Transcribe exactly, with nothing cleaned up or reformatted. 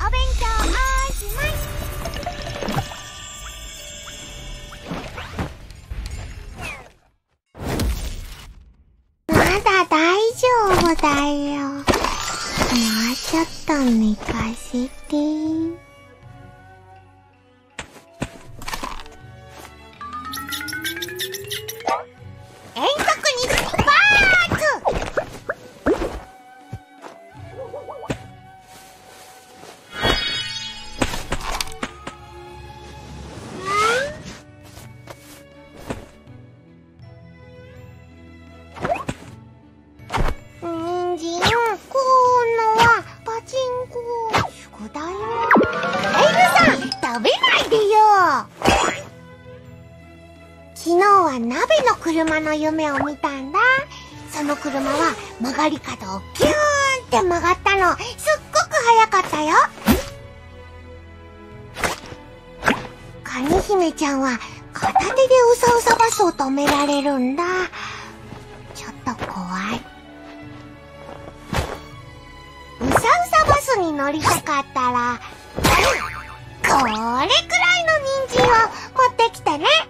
勉強おしまい。まだ大丈夫だよ。もうちょっと寝かせて。遠足に出発！人参、食うのはパチンコ、宿題。エルさん、食べないでよ。昨日は鍋の車の夢を見たんだ。その車は曲がり角をキューンって曲がったの。すっごく速かったよ。カニ姫ちゃんは片手でうさうさバスを止められるんだ。ちょっと怖い。うさうさバスに乗りたかったら、これくらいの人参を持ってきてね。